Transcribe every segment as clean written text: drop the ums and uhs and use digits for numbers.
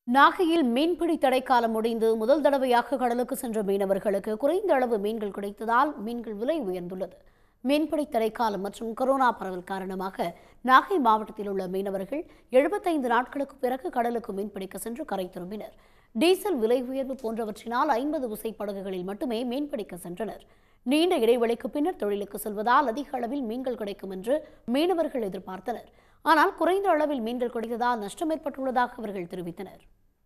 நாகையில் மீன்பிடி தடைக்காலம் முடிந்து முதல் தடவையாக கடலுக்கு சென்ற மீனவர்களுக்கு குறைந்த அளவு மீன்கள் கிடைத்ததால் மீன்கள் விலை உயர்ந்துள்ளது. மீன்பிடி தடைக்காலம் மற்றும் கொரோனா பரவல் காரணமாக நாகை மாவட்டத்தில் உள்ள மீனவர்கள் 75 நாட்களுக்கு பிறகு கடலுக்கு மீன்பிடிக்க சென்று கரை திரும்பினர். டீசல் விலை உயர்வு போன்றவற்றினால் 50 விசைப்படகுகளில் மட்டுமே மீன்பிடிக்க சென்றனர். நீண்ட இடைவெளிக்கு பின்னர் தொழிலுக்கு செல்வதால் அதிக அளவில் மீன்கள் கிடைக்கும் என்று மீனவர்கள் எதிர்பார்த்தனர். ஆனால் குறைந்த அளவில் மீன்கள் கிடைத்ததால் நஷ்டம் ஏற்பட்டுள்ளதாக அவர்கள் தெரிவித்தனர்.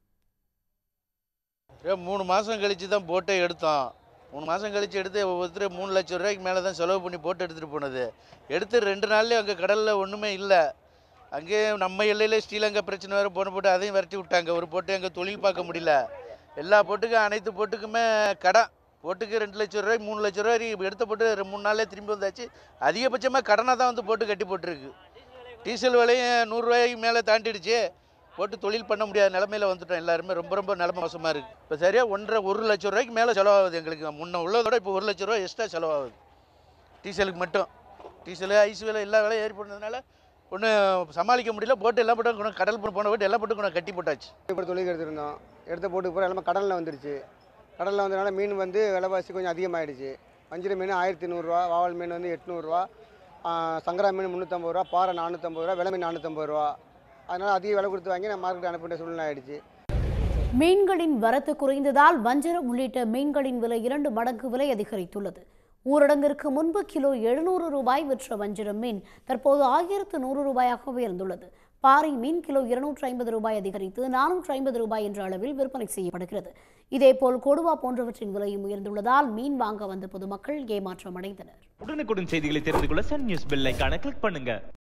3 மாதம் கழிச்சு தான் போட்டை எடுத்தோம். 3 மாதம் கழிச்சு எடுத்து ஒவ்வொருத்தர் 3 லட்சம் ரூபாய்க்கு மேலே தான் செலவு பண்ணி போட்டு எடுத்துகிட்டு போனது. எடுத்து 2 நாள்லேயே அங்கே கடலில் ஒன்றுமே இல்லை. அங்கேயே நம்ம எல்லையிலே ஸ்ரீலங்கா பிரச்சனை வேறு போட்டு அதையும் விரட்டி விட்டாங்க. ஒரு போட்டு அங்கே தொழில் பார்க்க முடியல. எல்லா போட்டுக்கும் அனைத்து போட்டுக்குமே கடன். போட்டுக்கு 2 லட்சம் ரூபாய் 3 லட்சம் ரூபாய் எடுத்த போட்டு 3 நாள்லேயே திரும்பி வந்தாச்சு. அதிகபட்சமாக கடனாக தான் வந்து போட்டு கட்டி போட்டுருக்கு. டீசல் விலையும் 100 ரூபாய்க்கு மேலே தாண்டிடுச்சு. போட்டு தொழில் பண்ண முடியாத நிலமையில வந்துட்டோம். எல்லாருமே ரொம்ப நிலைமை மோசமாக இருக்குது. இப்போ சரியாக 1 லட்சம் ரூபாய்க்கு மேலே செலவாகுது எங்களுக்கு. முன்ன உள்ளதோட இப்போ 1 லட்சம் ரூபாய் எக்ஸ்ட்ரா செலவாகுது டீசலுக்கு மட்டும். டீசலு ஐஸ் விலை எல்லா விலையும் ஏறி போனதுனால ஒன்றும் சமாளிக்க முடியல. போட்டு எல்லாம் போட்டு கடல் போன போட்டு எல்லா போட்டு கட்டி போட்டாச்சு. இப்போ தொழில் எடுத்துருந்தோம். எடுத்த போட்டு போகிற எல்லாமே கடலில் வந்துடுச்சு. கடலில் வந்ததுனால மீன் வந்து விலைவாசி கொஞ்சம் அதிகமாகிடுச்சு. வஞ்சிர மீன் 1100 ரூபா, வாவல் மீன் வந்து 800 ரூபா, சங்கரா மீன் 350 ரூபா, பாறை 450 ரூபா, வெலை மீன் 450 ரூபா. அதனால் அதிக விலை கொடுத்து வாங்கி நான் மார்க்கெட் அனுப்பிட்ட சூழ்நிலை ஆகிடுச்சு. மீன்களின் வரத்து குறைந்ததால் வஞ்சரம் உள்ளிட்ட மீன்களின் விலை 2 மடங்கு விலை அதிகரித்துள்ளது. ஊரடங்கிற்கு முன்பு கிலோ 700 ரூபாய் விற்ற வஞ்சிரம் மீன் தற்போது 1100 ரூபாயாக உயர்ந்துள்ளது. பாறை மீன் கிலோ 250 ரூபாய் அதிகரித்து 450 ரூபாய் என்ற அளவில் விற்பனை செய்யப்படுகிறது. இதேபோல் கொடுவா போன்றவற்றின் விலையும் உயர்ந்துள்ளதால் மீன் வாங்க வந்த பொதுமக்கள் ஏமாற்றம் அடைந்தனர். உடனுக்குடன் செய்திகளை தெரிந்து கொள்ள சன் நியூஸ் பெல் ஐகானை கிளிக் பண்ணுங்க.